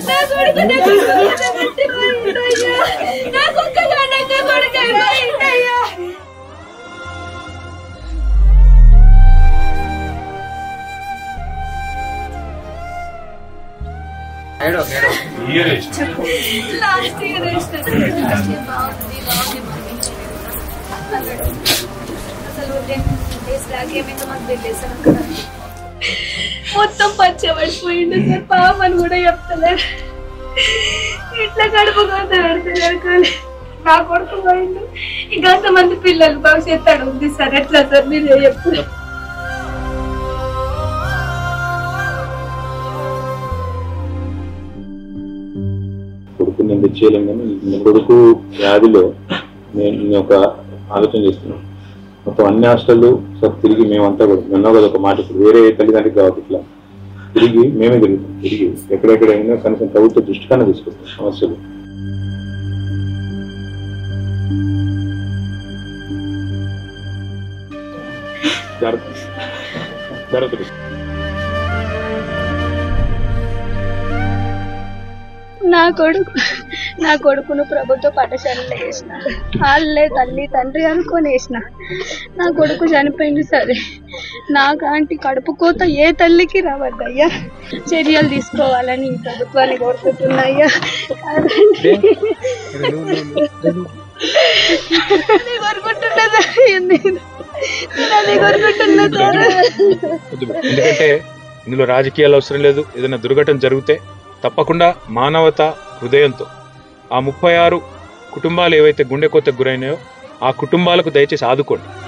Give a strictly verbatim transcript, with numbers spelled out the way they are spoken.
మొత్తం పచ్చబడిపోయిండు సార్. పాపని కూడా చెప్తలేరు. ఇట్లా గడుపుకుంటూ పెడుతున్నారు. కానీ నా కొడుకు పోయిండు. ఇంకా అంతమంది పిల్లలు భవిష్యత్తు అడుగుతుంది సార్. ఎట్లా సార్ మీరు చెప్తారు? కొడుకు నేను తెచ్చేయలేం కానీ కొడుకు వ్యాధిలో నేను ఒక ఆలోచన చేస్తున్నాను. మొత్తం అన్ని హాస్టళ్ళు సార్ తిరిగి మేమంతా కూడా నిన్న కదా ఒక మాట ఇప్పుడు వేరే తల్లిదండ్రులకు కావచ్చు ఇట్లా తిరిగి మేమే తిరుగుతాం. తిరిగి ఎక్కడెక్కడ అయినా కనీసం ప్రభుత్వ దృష్టి కన్నా తీసుకొస్తాం సమస్యలు. జాగ్రత్త జాగ్రత్త నా కొడుకు నా కొడుకును ప్రభుత్వ పాఠశాలలో వేసిన వాళ్ళే తల్లి తండ్రి అనుకొని వేసిన. నా కొడుకు చనిపోయింది సరే, నాకంటి కడుపు కోత ఏ తల్లికి రావద్దయ్యా. చర్యలు తీసుకోవాలని ప్రభుత్వాన్ని కోరుకుంటున్నాయ్యా. కోరుకుంటున్నా సార్. ఎందుకంటే ఇందులో రాజకీయాలు అవసరం లేదు. ఏదైనా దుర్ఘటన జరిగితే తప్పకుండా మానవత హృదయంతో ఆ ముప్పై ఆరు కుటుంబాలు ఏవైతే గుండె కోతకు గురైనాయో ఆ కుటుంబాలకు దయచేసి ఆదుకోండి.